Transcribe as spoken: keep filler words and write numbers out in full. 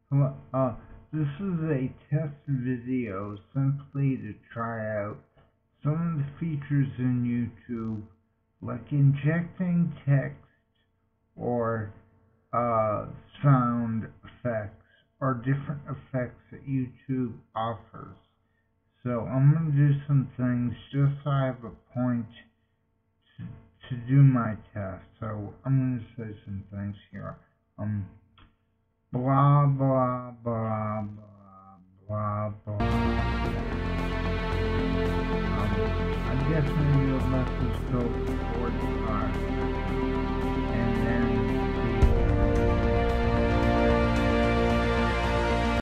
Hello, uh, this is a test video simply to try out some of the features in YouTube, like injecting text or uh, sound effects or different effects that YouTube offers. So I'm going to do some things just so I have a point to, to do my test. So I'm going to say some things here. Um, blah, blah, blah, blah, blah, blah. Um, I guess maybe I'll let this go for forty-five.